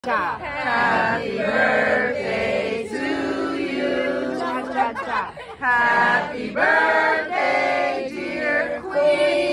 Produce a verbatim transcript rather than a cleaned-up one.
cha. Happy birthday to you. Cha cha cha. Happy birthday, dear Queen.